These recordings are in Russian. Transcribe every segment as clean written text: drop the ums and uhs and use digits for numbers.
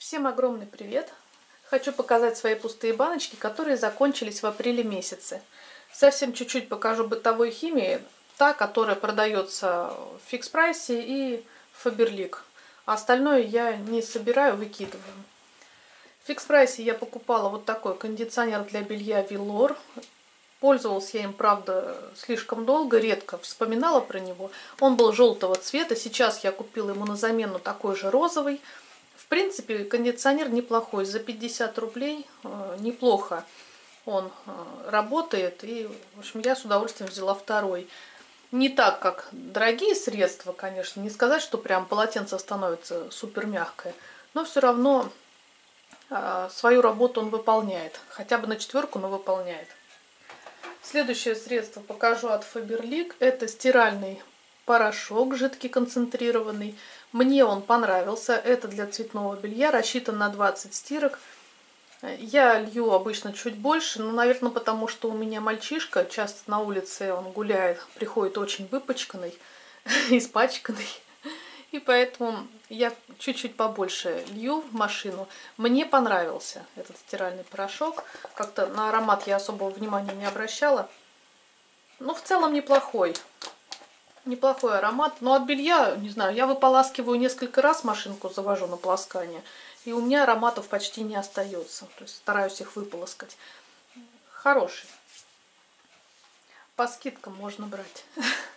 Всем огромный привет! Хочу показать свои пустые баночки, которые закончились в апреле месяце. Совсем чуть-чуть покажу бытовой химии, та, которая продается в фикс прайсе и Фаберлик. А остальное я не собираю, выкидываю. В фикс прайсе я покупала вот такой кондиционер для белья Велор. Пользовалась я им, правда, слишком долго, редко вспоминала про него. Он был желтого цвета, сейчас я купила ему на замену такой же розовый. В принципе, кондиционер неплохой, за 50 рублей неплохо он работает. И, в общем, я с удовольствием взяла второй. Не так, как дорогие средства, конечно, не сказать, что прям полотенце становится супер мягкое, но все равно свою работу он выполняет. Хотя бы на 4, но выполняет. Следующее средство покажу от Фаберлик. Это стиральный порошок жидкий концентрированный. Мне он понравился. Это для цветного белья, рассчитан на 20 стирок. Я лью обычно чуть больше, но, наверное, потому что у меня мальчишка, часто на улице он гуляет, приходит очень выпачканный, испачканный. И поэтому я чуть-чуть побольше лью в машину. Мне понравился этот стиральный порошок. Как-то на аромат я особого внимания не обращала. Но в целом неплохой. Неплохой аромат. Но от белья, не знаю, я выполаскиваю несколько раз, машинку завожу на полоскание. И у меня ароматов почти не остается. То есть стараюсь их выполоскать. Хороший. По скидкам можно брать.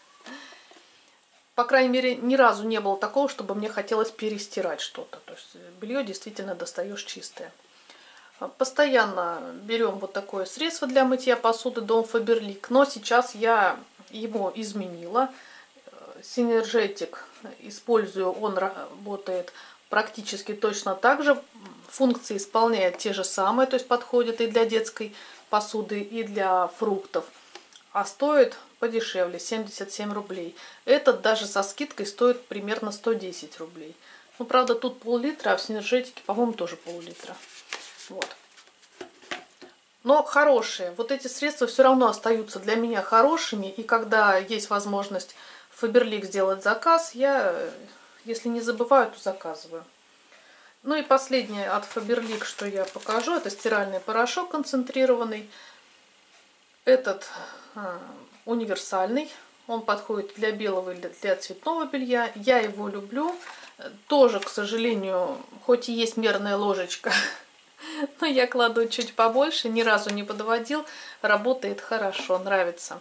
По крайней мере, ни разу не было такого, чтобы мне хотелось перестирать что-то. То есть белье действительно достаешь чистое. Постоянно берем вот такое средство для мытья посуды Дом Фаберлик. Но сейчас я его изменила. Синергетик использую, он работает практически точно так же. Функции исполняет те же самые, то есть подходит и для детской посуды, и для фруктов. А стоит подешевле, 77 рублей. Этот даже со скидкой стоит примерно 110 рублей. Ну, правда, тут пол-литра, а в Синергетике, по-моему, тоже пол-литра. Вот. Но хорошие. Вот эти средства все равно остаются для меня хорошими. И когда есть возможность в Фаберлик сделать заказ, я, если не забываю, то заказываю. Ну и последнее от Фаберлик, что я покажу, это стиральный порошок концентрированный. Этот универсальный. Он подходит для белого и для цветного белья. Я его люблю. Тоже, к сожалению, хоть и есть мерная ложечка, но я кладу чуть побольше. Ни разу не подводил. Работает хорошо, нравится.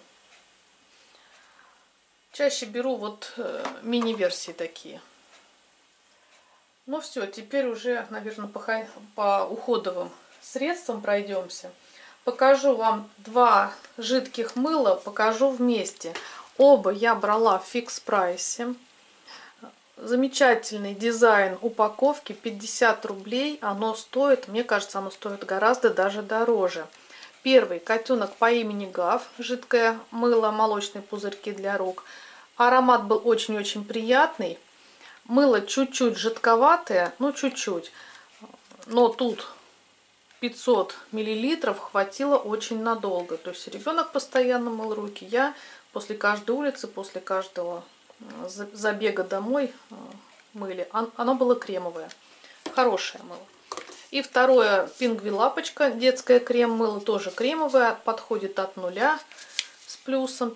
Чаще беру вот мини-версии такие. Ну все, теперь уже, наверное, по уходовым средствам пройдемся. Покажу вам два жидких мыла, покажу вместе. Оба я брала в фикс прайсе. Замечательный дизайн упаковки, 50 рублей. Оно стоит, мне кажется, оно стоит гораздо даже дороже. Первый котенок по имени Гав, жидкое мыло, молочные пузырьки для рук. Аромат был очень-очень приятный. Мыло чуть-чуть жидковатое, ну чуть-чуть. Но тут 500 миллилитров хватило очень надолго. То есть ребенок постоянно мыл руки. Я после каждой улицы, после каждого забега домой мыли. Оно было кремовое. Хорошее мыло. И второе, Пингви Лапочка, детское крем-мыло, тоже кремовое. Подходит от 0 с плюсом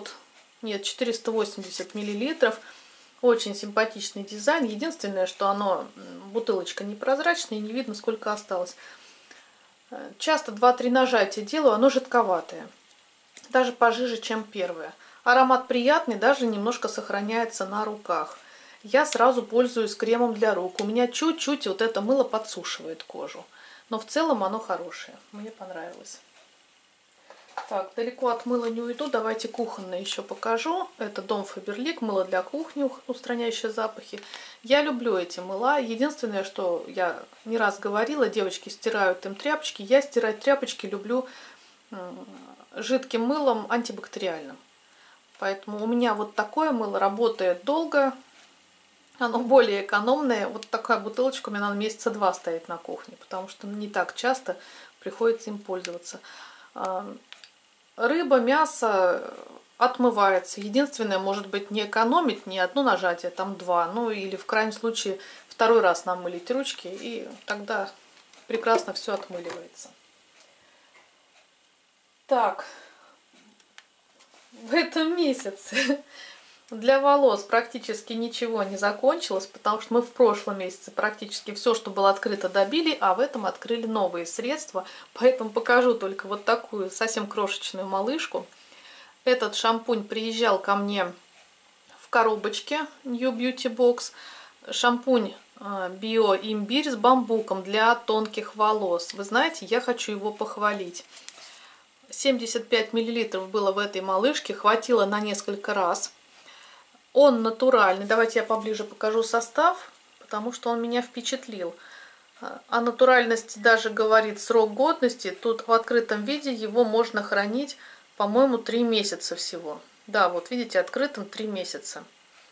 480 миллилитров. Очень симпатичный дизайн. Единственное, что оно, бутылочка непрозрачная, и не видно, сколько осталось. Часто 2-3 нажатия делаю, оно жидковатое. Даже пожиже, чем первое. Аромат приятный, даже немножко сохраняется на руках. Я сразу пользуюсь кремом для рук. У меня чуть-чуть вот это мыло подсушивает кожу. Но в целом оно хорошее. Мне понравилось. Так, далеко от мыла не уйду. Давайте кухонное еще покажу. Это Дом Фаберлик, мыло для кухни, устраняющее запахи. Я люблю эти мыла. Единственное, что я не раз говорила, девочки стирают им тряпочки. Я стирать тряпочки люблю жидким мылом антибактериальным. Поэтому у меня вот такое мыло работает долго. Оно более экономное. Вот такая бутылочка у меня на месяца 2 стоит на кухне, потому что не так часто приходится им пользоваться. Рыба, мясо отмывается. Единственное, может быть, не экономить не одно нажатие, там 2. Ну или в крайнем случае в второй раз намылить ручки, и тогда прекрасно все отмыливается. Так, в этом месяце для волос практически ничего не закончилось, потому что мы в прошлом месяце практически все, что было открыто, добили, а в этом открыли новые средства. Поэтому покажу только вот такую совсем крошечную малышку. Этот шампунь приезжал ко мне в коробочке New Beauty Box. Шампунь био-имбирь с бамбуком для тонких волос. Вы знаете, я хочу его похвалить. 75 мл было в этой малышке, хватило на несколько раз. Он натуральный. Давайте я поближе покажу состав, потому что он меня впечатлил. О натуральности даже говорит срок годности. Тут в открытом виде его можно хранить, по-моему, 3 месяца всего. Да, вот видите, открытым 3 месяца.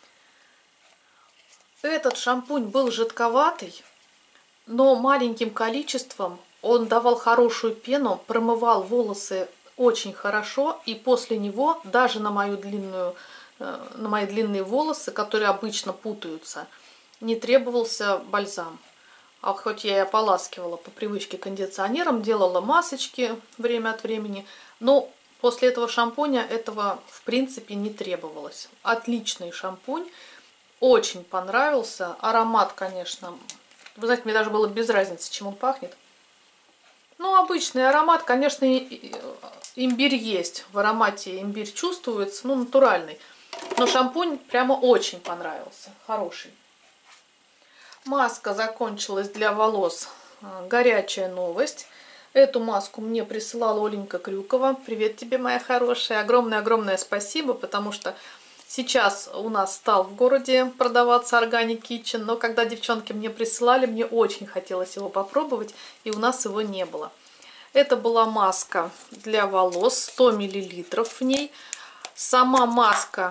Этот шампунь был жидковатый, но маленьким количеством он давал хорошую пену, промывал волосы очень хорошо, и после него даже на мои длинные волосы, которые обычно путаются, не требовался бальзам. А хоть я и ополаскивала по привычке кондиционером, делала масочки время от времени, но после этого шампуня этого в принципе не требовалось. Отличный шампунь, очень понравился. Аромат, конечно, вы знаете, мне даже было без разницы, чем он пахнет. Ну, обычный аромат, конечно, имбирь есть. В аромате имбирь чувствуется, ну, натуральный. Но шампунь прямо очень понравился. Хороший. Маска закончилась для волос. Горячая новость. Эту маску мне присылала Оленька Крюкова. Привет тебе, моя хорошая. Огромное-огромное спасибо, потому что сейчас у нас стал в городе продаваться Organic Kitchen, но когда девчонки мне присылали, мне очень хотелось его попробовать, и у нас его не было. Это была маска для волос, 100 мл в ней. Сама маска,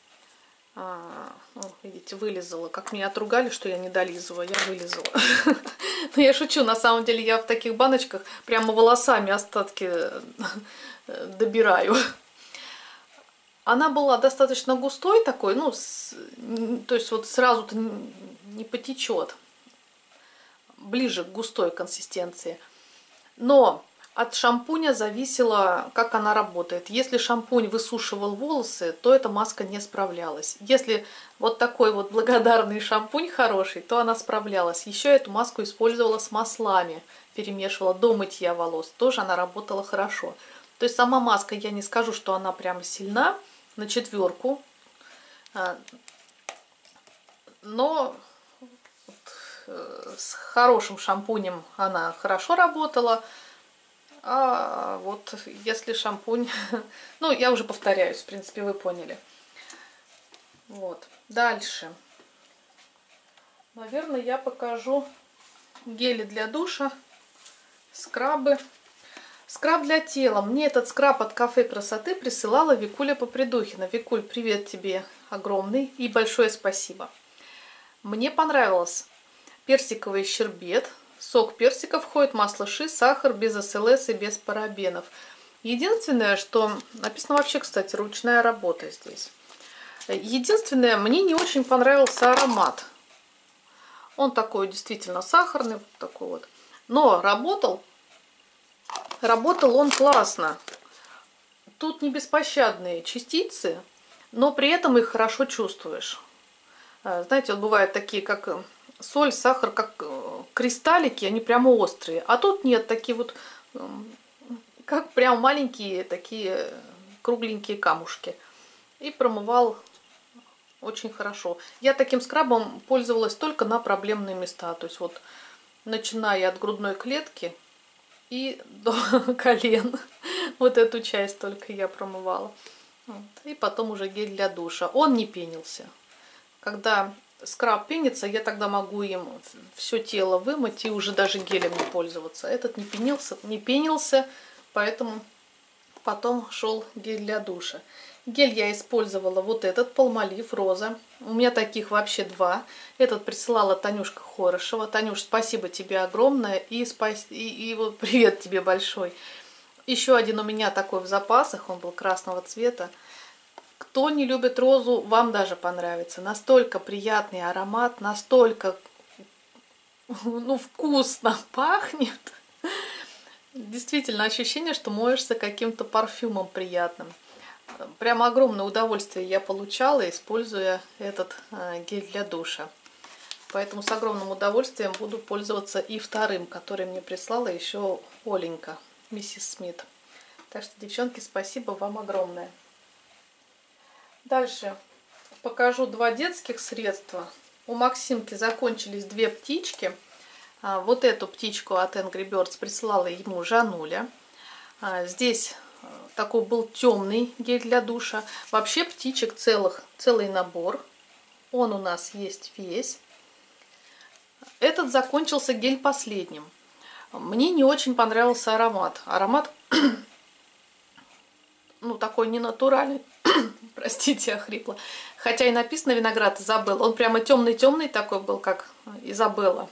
видите, вылезала. Как меня отругали, что я не долизываю, я вылезала. Но я шучу, на самом деле я в таких баночках прямо волосами остатки добираю. Она была достаточно густой такой, ну, то есть вот сразу-то не потечет, ближе к густой консистенции. Но от шампуня зависело, как она работает. Если шампунь высушивал волосы, то эта маска не справлялась. Если вот такой вот благодарный шампунь хороший, то она справлялась. Еще эту маску использовала с маслами, перемешивала до мытья волос. Тоже она работала хорошо. То есть сама маска, я не скажу, что она прямо сильна, на 4, но с хорошим шампунем она хорошо работала. А вот если шампунь, ну, я уже повторяюсь, в принципе, вы поняли. Вот, дальше. Наверное, я покажу гели для душа, скрабы. Скраб для тела. Мне этот скраб от Кафе Красоты присылала Викуля Попридухина. Викуль, привет тебе огромный и большое спасибо. Мне понравилось. Персиковый щербет, сок персика входит, масло ши, сахар, без СЛС и без парабенов. Единственное, что написано вообще, кстати, ручная работа здесь. Единственное, мне не очень понравился аромат. Он такой действительно сахарный, вот такой вот. Но работал он классно. Тут не беспощадные частицы, но при этом их хорошо чувствуешь. Знаете, вот бывают такие, как соль, сахар, как кристаллики, они прямо острые. А тут нет, такие вот, как прям маленькие такие кругленькие камушки. И промывал очень хорошо. Я таким скрабом пользовалась только на проблемные места. То есть вот, начиная от грудной клетки и до колен. Вот эту часть только я промывала. Вот. И потом уже гель для душа. Он не пенился. Когда скраб пенится, я тогда могу им все тело вымыть и уже даже гелем не пользоваться. Этот не пенился, поэтому потом шел гель для душа. Гель я использовала вот этот, Палмолив роза. У меня таких вообще 2. Этот присылала Танюшка Хорошева. Танюш, спасибо тебе огромное. И вот привет тебе большой. Еще один у меня такой в запасах. Он был красного цвета. Кто не любит розу, вам даже понравится. Настолько приятный аромат, настолько ну, вкусно пахнет. Действительно, ощущение, что моешься каким-то парфюмом приятным. Прямо огромное удовольствие я получала, используя этот гель для душа. Поэтому с огромным удовольствием буду пользоваться и вторым, который мне прислала еще Оленька, миссис Смит. Так что, девчонки, спасибо вам огромное. Дальше покажу два детских средства. У Максимки закончились две птички. Вот эту птичку от Angry Birds прислала ему Жануля. Здесь такой был темный гель для душа. Вообще птичек целый набор. Он у нас есть весь. Этот закончился гель последним. Мне не очень понравился аромат. Аромат, ну, такой ненатуральный. Простите, охрипла. Хотя и написано виноград Изабелла. Он прямо темный-темный такой был, как Изабелла.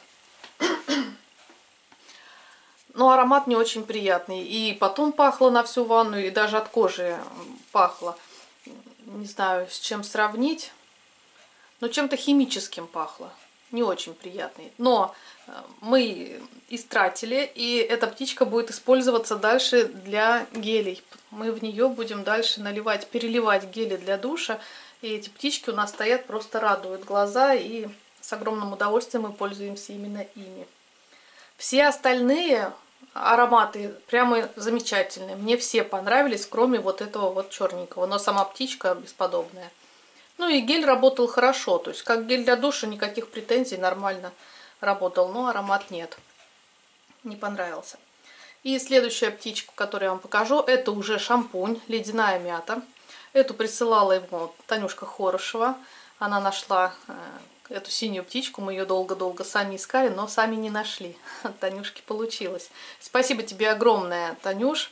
Но аромат не очень приятный. И потом пахло на всю ванну, и даже от кожи пахло. Не знаю, с чем сравнить. Но чем-то химическим пахло. Не очень приятный. Но мы истратили, и эта птичка будет использоваться дальше для гелей. Мы в нее будем дальше наливать, переливать гели для душа. И эти птички у нас стоят, просто радуют глаза, и с огромным удовольствием мы пользуемся именно ими. Все остальные ароматы прямо замечательные. Мне все понравились, кроме вот этого вот черненького. Но сама птичка бесподобная. Ну и гель работал хорошо. То есть как гель для душа, никаких претензий, нормально работал. Но аромат нет. Не понравился. И следующая птичка, которую я вам покажу, это уже шампунь «Ледяная мята». Эту присылала ему Танюшка Хорошева. Она нашла эту синюю птичку, мы ее долго-долго сами искали, но сами не нашли. От Танюшки получилось. Спасибо тебе огромное, Танюш.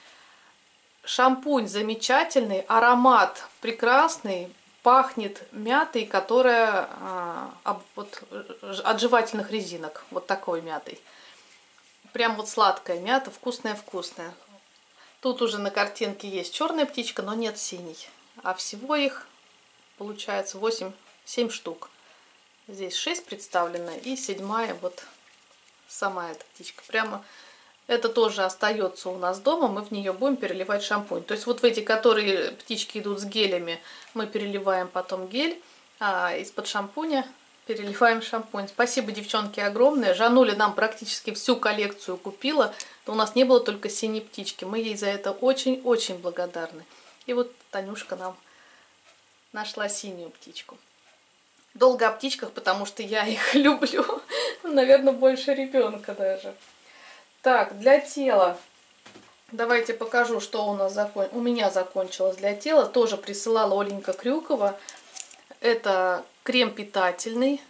Шампунь замечательный, аромат прекрасный, пахнет мятой, которая вот, от жевательных резинок, вот такой мятой. Прям вот сладкая мята, вкусная-вкусная. Тут уже на картинке есть черная птичка, но нет синей. А всего их получается 7 штук. Здесь 6 представлено, и 7-я вот сама эта птичка. Прямо это тоже остается у нас дома, мы в нее будем переливать шампунь. То есть вот в эти, которые птички идут с гелями, мы переливаем потом гель, а из-под шампуня переливаем шампунь. Спасибо, девчонки, огромное. Жануля нам практически всю коллекцию купила. У нас не было только синей птички. Мы ей за это очень-очень благодарны. И вот Танюшка нам нашла синюю птичку. Долго о птичках, потому что я их люблю. Наверное, больше ребенка даже. Так, для тела. Давайте покажу, что у меня закончилось для тела. Тоже присылала Оленька Крюкова. Это крем питательный.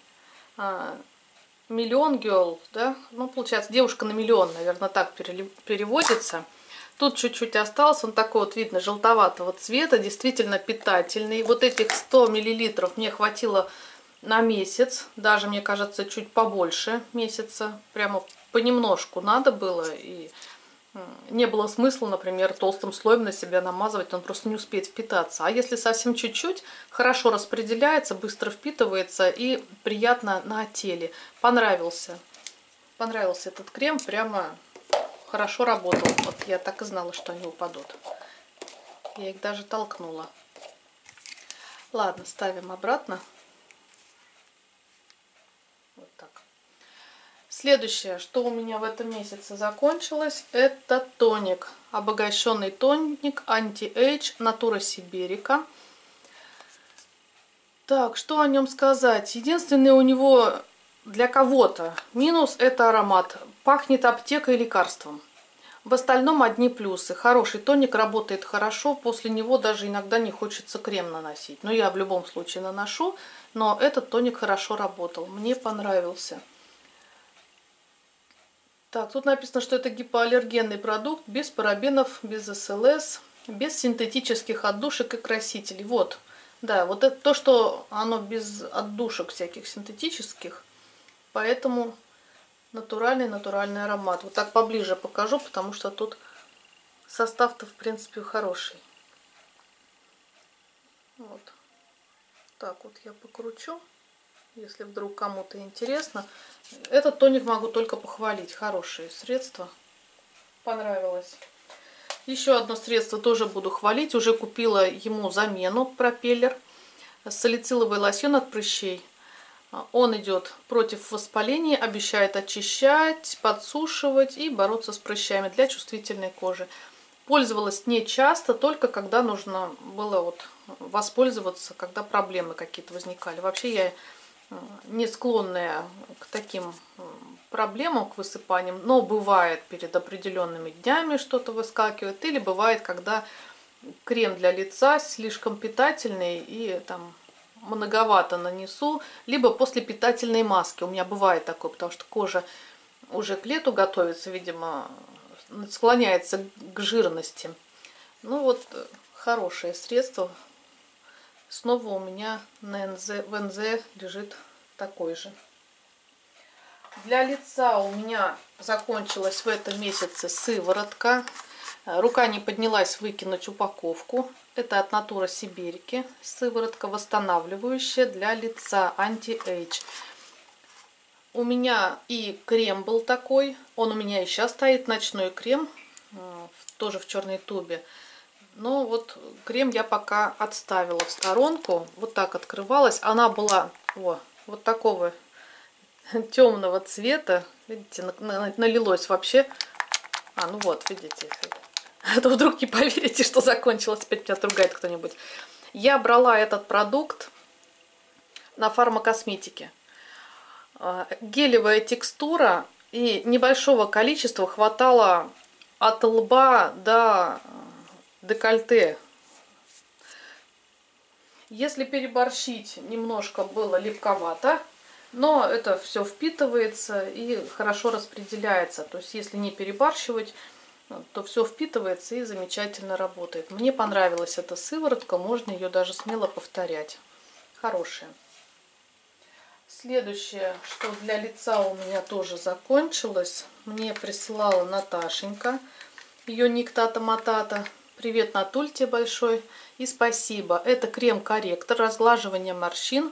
Миллион Girl, да? Ну, получается, девушка на миллион, наверное, так переводится. Тут чуть-чуть остался, он такой вот, видно, желтоватого цвета, действительно питательный. Вот этих 100 мл мне хватило на месяц, даже, мне кажется, чуть побольше месяца. Прямо понемножку надо было, и не было смысла, например, толстым слоем на себя намазывать, он просто не успеет впитаться. А если совсем чуть-чуть, хорошо распределяется, быстро впитывается и приятно на теле. Понравился этот крем, прямо хорошо работал. Вот я так и знала, что они упадут. Я их даже толкнула. Ладно, ставим обратно. Вот так. Следующее, что у меня в этом месяце закончилось, это тоник. Обогащенный тоник Anti-Age Natura Siberica. Так, что о нем сказать? Единственный у него для кого-то минус – это аромат. Пахнет аптекой и лекарством. В остальном одни плюсы. Хороший тоник, работает хорошо. После него даже иногда не хочется крем наносить. Но я в любом случае наношу. Но этот тоник хорошо работал. Мне понравился. Так, тут написано, что это гипоаллергенный продукт, без парабенов, без СЛС, без синтетических отдушек и красителей. Вот, да, вот это то, что оно без отдушек всяких синтетических, поэтому натуральный аромат. Вот так поближе покажу, потому что тут состав-то, в принципе, хороший. Вот, так вот я покручу. если вдруг кому-то интересно. Этот тоник могу только похвалить. Хорошее средство. Понравилось. Еще одно средство тоже буду хвалить. Уже купила ему замену, пропеллер. Салициловый лосьон от прыщей. Он идет против воспаления, обещает очищать, подсушивать и бороться с прыщами для чувствительной кожи. Пользовалась не часто, только когда нужно было вот воспользоваться, когда проблемы какие-то возникали. Вообще я не склонная к таким проблемам, к высыпаниям, но бывает перед определенными днями что-то выскакивает, или бывает, когда крем для лица слишком питательный и там многовато нанесу, либо после питательной маски. У меня бывает такое, потому что кожа уже к лету готовится, видимо, склоняется к жирности. Ну вот, хорошее средство. Снова у меня в НЗ лежит такой же. Для лица у меня закончилась в этом месяце сыворотка. Рука не поднялась выкинуть упаковку. Это от Natura Siberica. Сыворотка восстанавливающая для лица, анти-эйдж. У меня и крем был такой. Он у меня и сейчас стоит, ночной крем. Тоже в черной тубе. Но вот крем я пока отставила в сторонку. Вот так открывалась. Она была вот такого темного цвета. Видите, налилось вообще. Ну вот, видите. А то вдруг не поверите, что закончилось. Опять меня отругает кто-нибудь. Я брала этот продукт на фармакосметике. Гелевая текстура и небольшого количества хватало от лба до декольте. Если переборщить, немножко было липковато, но это все впитывается и хорошо распределяется. То есть если не перебарщивать, то все впитывается и замечательно работает. Мне понравилась эта сыворотка, можно ее даже смело повторять. Хорошая. Следующее, что для лица у меня тоже закончилось, мне присылала Наташенька, ее ник Тата Матата. Привет, Натуль, тебе большой и спасибо. Это крем-корректор разглаживания морщин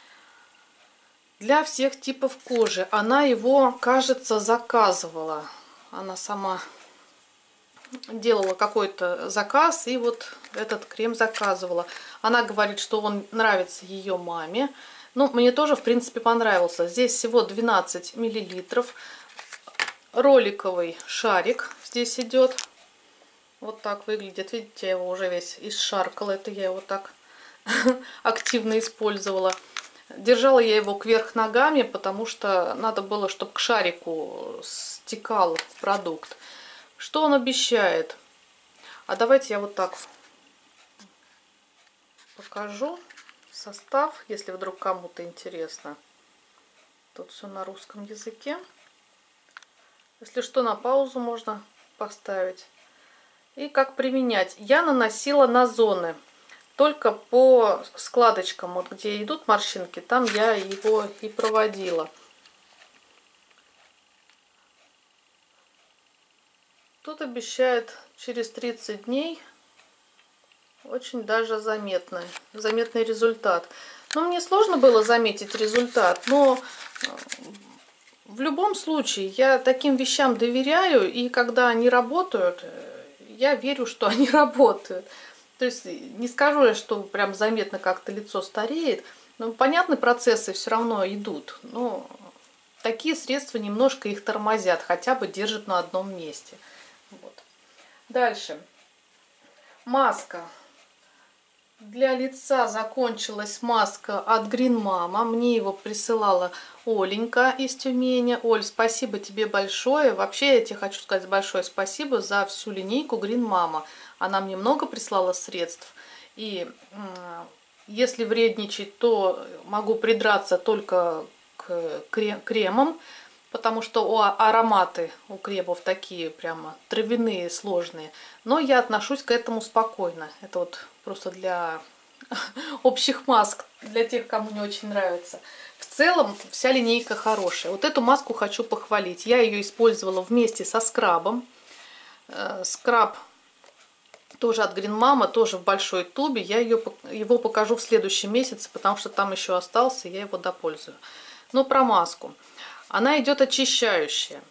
для всех типов кожи. Она его, кажется, заказывала. Она сама делала какой-то заказ и вот этот крем заказывала. Она говорит, что он нравится ее маме. Ну, мне тоже, в принципе, понравился. Здесь всего 12 миллилитров. Роликовый шарик здесь идет. Вот так выглядит. Видите, я его уже весь исшаркала. Это я его так активно использовала. Держала я его кверх ногами, потому что надо было, чтобы к шарику стекал продукт. Что он обещает? А давайте я вот так покажу состав, если вдруг кому-то интересно. Тут все на русском языке. Если что, на паузу можно поставить. И как применять? Я наносила на зоны. Только по складочкам, вот где идут морщинки, там я его и проводила. Тут обещает через 30 дней очень даже заметный результат. Но мне сложно было заметить результат, но в любом случае я таким вещам доверяю, и когда они работают, я верю, что они работают. То есть не скажу я, что прям заметно как-то лицо стареет, но понятные процессы все равно идут. Но такие средства немножко их тормозят, хотя бы держат на одном месте. Вот. Дальше. Маска. Для лица закончилась маска от Green Mama. Мне его присылала Оленька из Тюмени. Оль, спасибо тебе большое. Вообще я тебе хочу сказать большое спасибо за всю линейку Green Mama. Она мне много прислала средств. И если вредничать, то могу придраться только к кремам. Потому что ароматы у кремов такие прямо травяные, сложные. Но я отношусь к этому спокойно. Это вот просто для общих маск, для тех, кому не очень нравится. В целом вся линейка хорошая. Вот эту маску хочу похвалить. Я ее использовала вместе со скрабом. Скраб Тоже от Green Mama, тоже в большой тубе. Я его покажу в следующем месяце, потому что там еще остался, я его допользую. Но про маску. Она идет очищающая.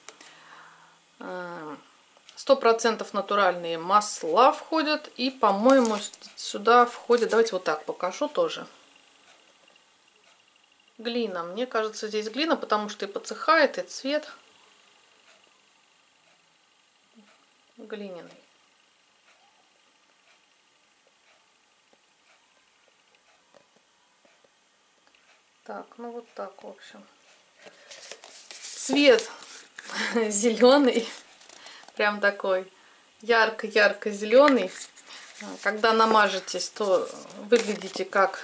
100% натуральные масла входят. И, по-моему, сюда входит... Давайте вот так покажу тоже. Глина. Мне кажется, здесь глина, потому что и подсыхает, и цвет глиняный. Так, ну вот так, в общем. Цвет зеленый, прям такой ярко-ярко зеленый. Когда намажетесь, то выглядите как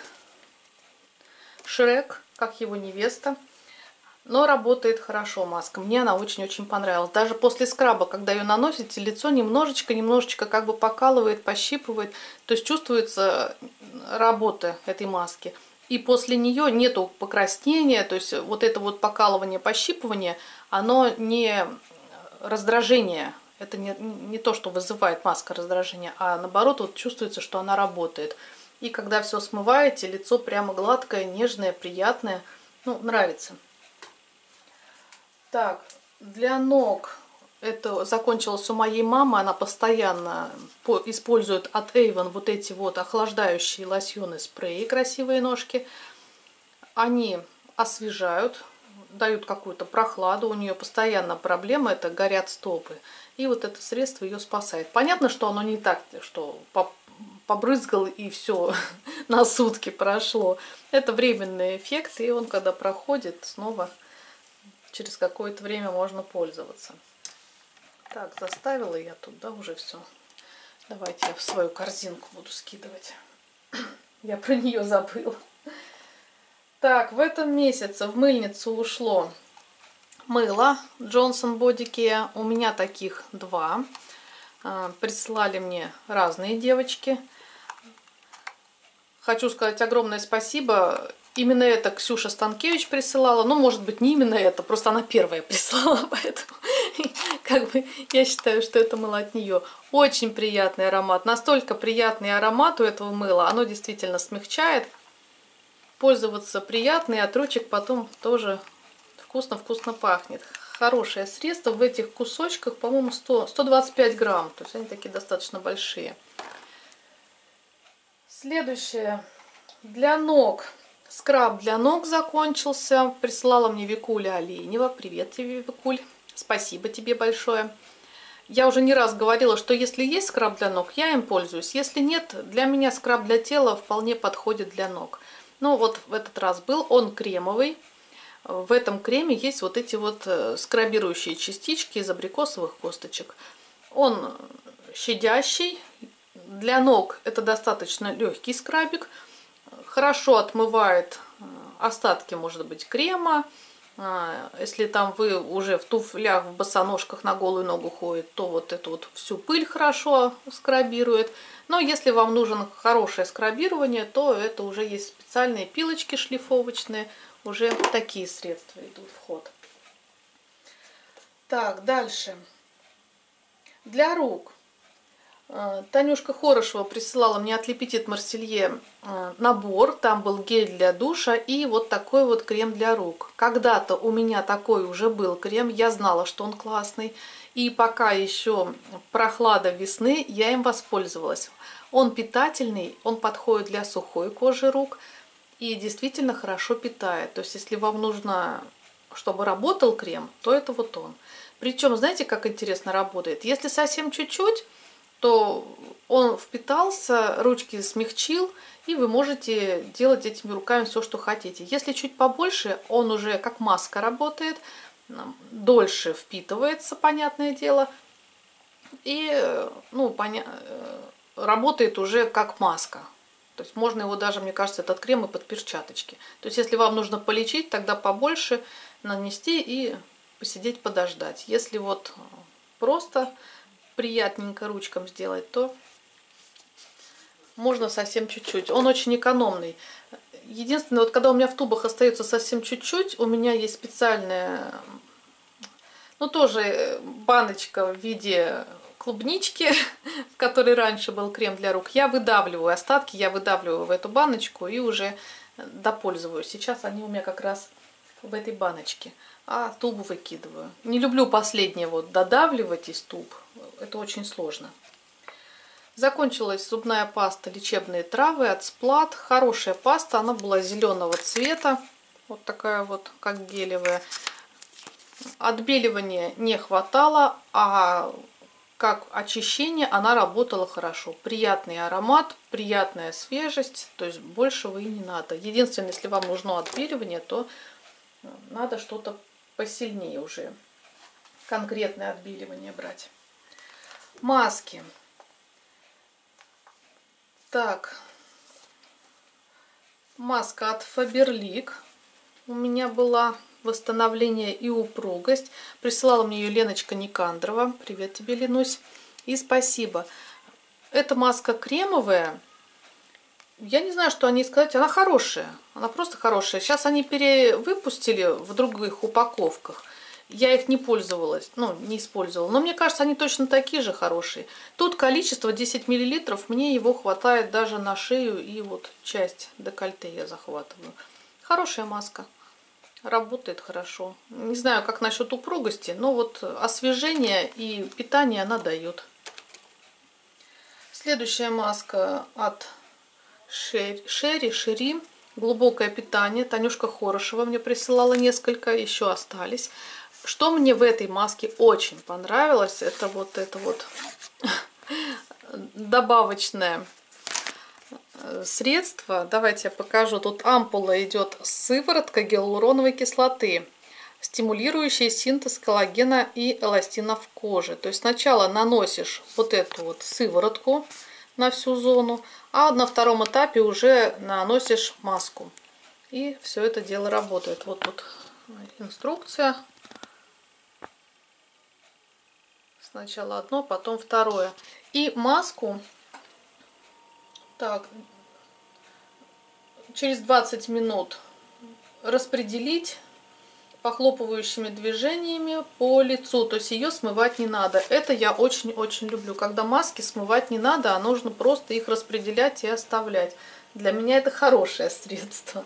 Шрек, как его невеста. Но работает хорошо маска. Мне она очень-очень понравилась. Даже после скраба, когда ее наносите, лицо немножечко как бы покалывает, пощипывает. То есть чувствуется работа этой маски. И после нее нету покраснения, то есть вот это вот покалывание, пощипывание, оно не раздражение. Это не то, что вызывает маска раздражения, а наоборот вот чувствуется, что она работает. И когда все смываете, лицо прямо гладкое, нежное, приятное. Ну, нравится. Так, для ног это закончилось у моей мамы. Она постоянно использует от Avon вот эти вот охлаждающие лосьоны, спреи, красивые ножки. Они освежают, дают какую-то прохладу. У нее постоянно проблема, это горят стопы. И вот это средство ее спасает. Понятно, что оно не так, что побрызгал и все на сутки прошло. Это временный эффект, и он когда проходит, снова через какое-то время можно пользоваться. Так, заставила я тут, да, уже все. Давайте я в свою корзинку буду скидывать. Я про нее забыла. Так, в этом месяце в мыльницу ушло мыло Johnson Body Care. У меня таких 2. Присылали мне разные девочки. Хочу сказать огромное спасибо. Именно это Ксюша Станкевич присылала. Ну, может быть, не именно это, просто она первая прислала, поэтому как бы я считаю, что это мыло от нее. Очень приятный аромат. Настолько приятный аромат у этого мыла. Оно действительно смягчает. Пользоваться приятно, и от ручек потом тоже вкусно-вкусно пахнет. Хорошее средство. В этих кусочках, по-моему, 125 грамм. То есть они такие достаточно большие. Следующее. Для ног. Скраб для ног закончился. Прислала мне Викуля Оленева. Привет тебе, Викуль. Спасибо тебе большое. Я уже не раз говорила, что если есть скраб для ног, я им пользуюсь. Если нет, для меня скраб для тела вполне подходит для ног. Ну вот в этот раз был. Он кремовый. В этом креме есть вот эти вот скрабирующие частички из абрикосовых косточек. Он щадящий. Для ног это достаточно легкий скрабик. Хорошо отмывает остатки, может быть, крема. Если там вы уже в туфлях, в босоножках на голую ногу ходит, то вот эту вот всю пыль хорошо скрабирует. Но если вам нужно хорошее скрабирование, то это уже есть специальные пилочки шлифовочные. Уже такие средства идут в ход. Так, дальше. Для рук. Танюшка Хорошева присылала мне от Le Petit Marseillais набор. Там был гель для душа и вот такой вот крем для рук. Когда-то у меня такой уже был крем. Я знала, что он классный. И пока еще прохлада весны, я им воспользовалась. Он питательный, он подходит для сухой кожи рук. И действительно хорошо питает. То есть, если вам нужно, чтобы работал крем, то это вот он. Причем, знаете, как интересно работает? Если совсем чуть-чуть, то он впитался, ручки смягчил, и вы можете делать этими руками все, что хотите. Если чуть побольше, он уже как маска работает, дольше впитывается, понятное дело, и работает уже как маска. То есть можно его даже, мне кажется, этот крем и под перчаточки. То есть если вам нужно полечить, тогда побольше нанести и посидеть, подождать. Если вот просто приятненько ручкам сделать, то можно совсем чуть-чуть. Он очень экономный. Единственное, вот когда у меня в тубах остается совсем чуть-чуть, у меня есть специальная, ну тоже баночка в виде клубнички, в которой раньше был крем для рук, я выдавливаю остатки, я выдавливаю в эту баночку и уже допользуюсь. Сейчас они у меня как раз в этой баночке, а тубу выкидываю. Не люблю последнее вот додавливать из туб, это очень сложно. Закончилась зубная паста «Лечебные травы» от Сплат. Хорошая паста, она была зеленого цвета, вот такая вот, как гелевая. Отбеливания не хватало, а как очищение она работала хорошо. Приятный аромат, приятная свежесть, то есть большего и не надо. Единственное, если вам нужно отбеливание, то надо что-то посильнее уже, конкретное отбеливание брать. Маски. Так, маска от Faberlic у меня была. Восстановление и упругость. Присылала мне ее Леночка Никандрова. Привет тебе, Ленусь. И спасибо. Эта маска кремовая. Я не знаю, что о ней сказать. Она хорошая. Она просто хорошая. Сейчас они перевыпустили в других упаковках. Я их не пользовалась, ну, не использовала. Но мне кажется, они точно такие же хорошие. Тут количество 10 мл. Мне его хватает даже на шею и вот часть декольте я захватываю. Хорошая маска. Работает хорошо. Не знаю, как насчет упругости, но вот освежение и питание она дает. Следующая маска от Шери. Глубокое питание. Танюшка Хорошева мне присылала несколько, еще остались. Что мне в этой маске очень понравилось, это вот добавочное средство. Давайте я покажу. Тут ампула идет сыворотка гиалуроновой кислоты, стимулирующая синтез коллагена и эластина в коже. То есть сначала наносишь вот эту вот сыворотку на всю зону, а на втором этапе уже наносишь маску. И все это дело работает. Вот тут инструкция. Сначала одно, потом второе. И маску так через 20 минут распределить похлопывающими движениями по лицу. То есть ее смывать не надо. Это я очень-очень люблю. Когда маски смывать не надо, а нужно просто их распределять и оставлять. Для меня это хорошее средство.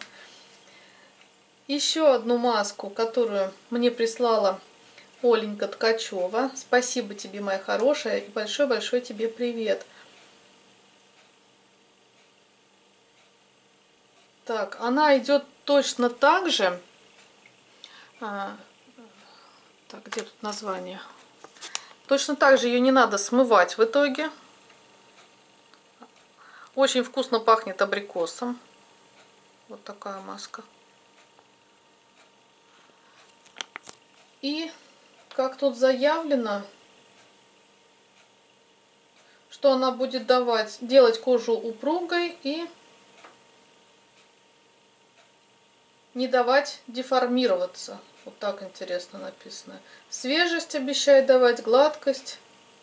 Еще одну маску, которую мне прислала Оленька Ткачева. Спасибо тебе, моя хорошая, и большой-большой тебе привет. Так, она идет точно так же. Так, где тут название? Точно так же ее не надо смывать в итоге. Очень вкусно пахнет абрикосом. Вот такая маска. И как тут заявлено, что она будет делать кожу упругой и не давать деформироваться. Вот так интересно написано. Свежесть обещает давать, гладкость,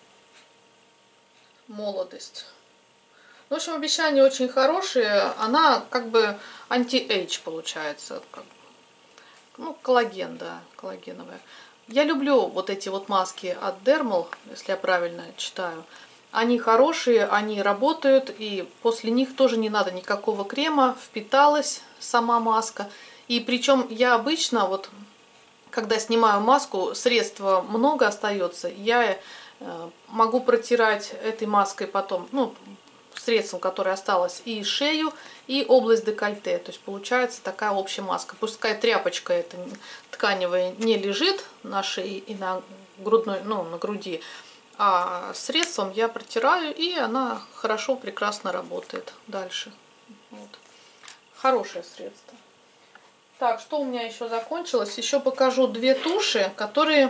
молодость. В общем, обещания очень хорошие. Она как бы анти-эйдж получается. Ну, коллаген, да, коллагеновая. Я люблю вот эти вот маски от Dermal, если я правильно читаю. Они хорошие, они работают, и после них тоже не надо никакого крема, впиталась сама маска. И причем я обычно, вот когда снимаю маску, средства много остается, я могу протирать этой маской потом, ну, средством, которое осталось, и шею, и область декольте. То есть получается такая общая маска. Пускай тряпочка эта тканевая не лежит на шее и на грудной, ну, на груди, а средством я протираю, и она хорошо, прекрасно работает дальше. Вот. Хорошее средство. Так, что у меня еще закончилось? Еще покажу две туши, которые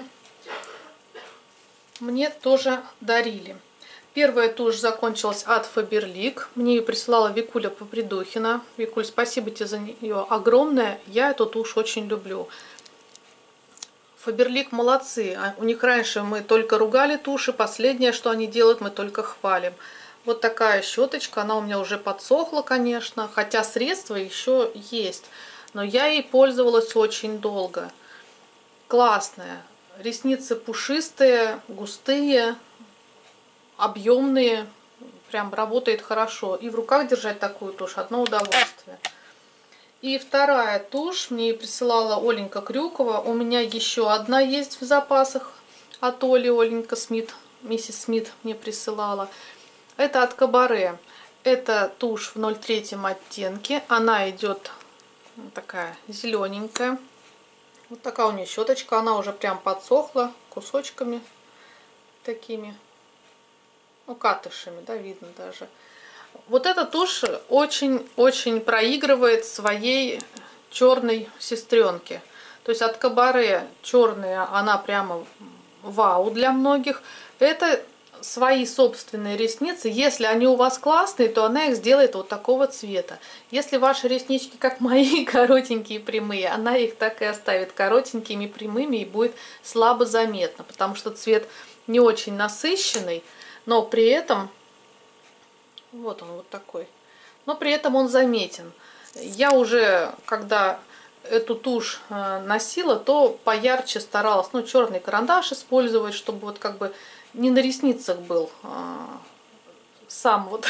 мне тоже дарили. Первая тушь закончилась от Faberlic. Мне ее присылала Викуля Попридухина. Викуль, спасибо тебе за нее огромное. Я эту тушь очень люблю. Faberlic молодцы. У них раньше мы только ругали туши. Последнее, что они делают, мы только хвалим. Вот такая щеточка. Она у меня уже подсохла, конечно. Хотя средства еще есть. Но я ей пользовалась очень долго. Классная. Ресницы пушистые, густые. объемные, прям работает хорошо. И в руках держать такую тушь одно удовольствие. И вторая тушь мне присылала Оленька Крюкова. У меня еще одна есть в запасах от Оли, Оленька Смит, миссис Смит мне присылала. Это от Кабаре. Это тушь в 0,3 оттенке. Она идет такая зелененькая. Вот такая у нее щеточка. Она уже прям подсохла кусочками такими. Ну, катышами, да, видно даже. Вот эта тушь очень-очень проигрывает своей черной сестренке. То есть от Кабаре черная, она прямо вау для многих. Это свои собственные ресницы. Если они у вас классные, то она их сделает вот такого цвета. Если ваши реснички, как мои, коротенькие и прямые, она их так и оставит коротенькими, прямыми и будет слабо заметно, потому что цвет не очень насыщенный, но при этом вот он вот такой. Но при этом он заметен. Я уже, когда эту тушь носила, то поярче старалась, ну, черный карандаш использовать, чтобы вот как бы не на ресницах был сам вот,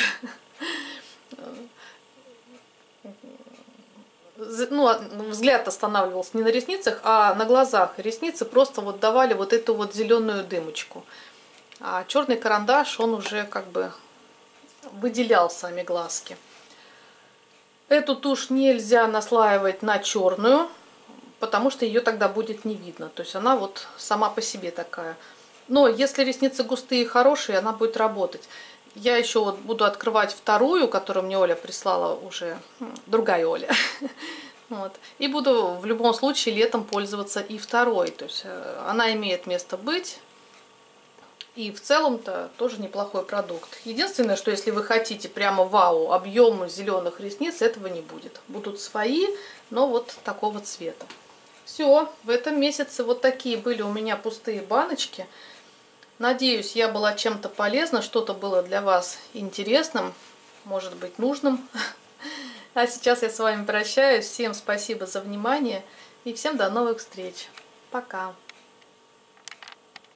ну, взгляд останавливался не на ресницах, а на глазах. Ресницы просто вот давали вот эту вот зеленую дымочку. А черный карандаш, он уже как бы выделял сами глазки. Эту тушь нельзя наслаивать на черную, потому что ее тогда будет не видно. То есть она вот сама по себе такая. Но если ресницы густые и хорошие, она будет работать. Я еще вот буду открывать вторую, которую мне Оля прислала уже, другая Оля. Вот. И буду в любом случае летом пользоваться и второй. То есть она имеет место быть. И в целом-то тоже неплохой продукт. Единственное, что если вы хотите прямо вау, объем зеленых ресниц, этого не будет. Будут свои, но вот такого цвета. Все, в этом месяце вот такие были у меня пустые баночки. Надеюсь, я была чем-то полезна, что-то было для вас интересным, может быть, нужным. А сейчас я с вами прощаюсь. Всем спасибо за внимание и всем до новых встреч. Пока.